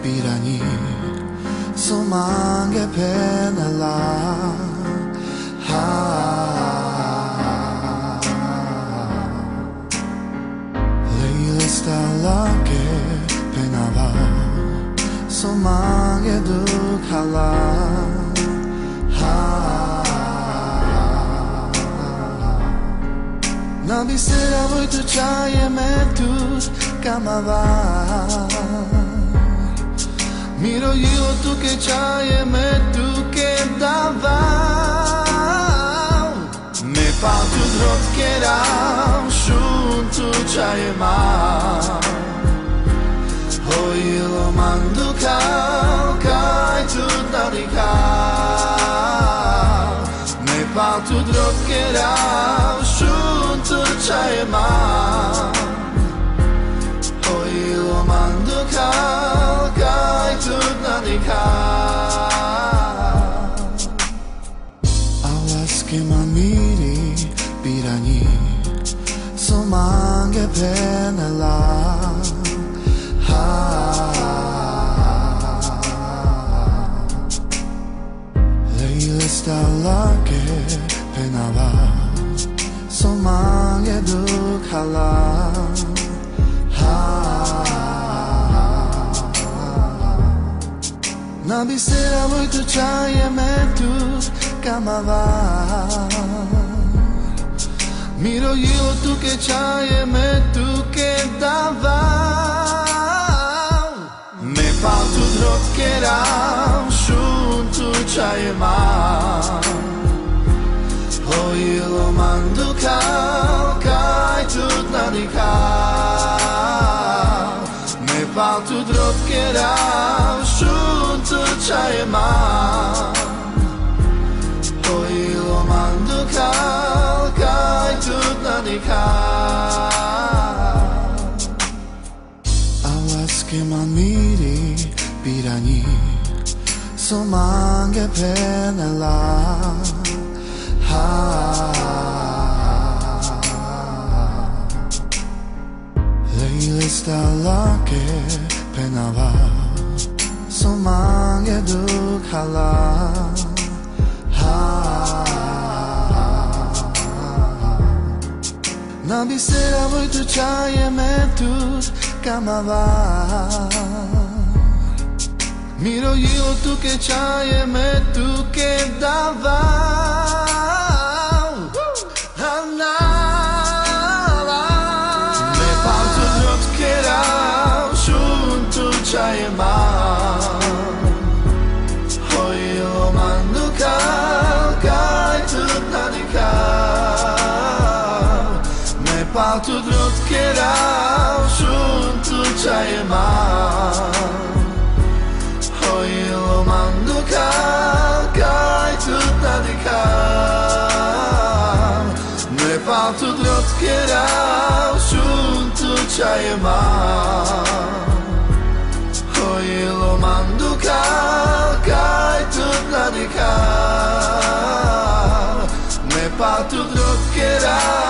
pirani somange penala ha leile stalake penava somange dukhala ha nabi sera voi tu chaye metus kamava miro io tu che c'hai e me tu che dava me fa tu droccherà shun tu c'hai ma hoi lo mando kai tu narika me fa tu droccherà shun tu c'hai ma hoi lo mando kai tu narika alas che mamiri pirani somange penala ha leile stalake penava somange dukhala ha nabi sera voi tu c'hai e me tu kamava miro io tu che c'hai e me tu che dava me fa tu droccherà shun tu c'hai ma hoi lo mando kai tu narika me fa tu droccherà shun tu c'hai ma hoi lo mando kai tu narika alas che mamiri pirani somange penala ha leile stalake penava somange dukhala ha nabi sera voi tu c'hai e me tu kamava miro io tu che c'hai e me tu che dava me fa tu droccherà shun tu c'hai ma hoi lo mando kai tu narika me fa tu droccherà shun tu c'hai ma hoi lo mando kai tu narika me fa tu droccherà shun tu c'hai ma hoi lo mando kai tu narika me fa tu droccherà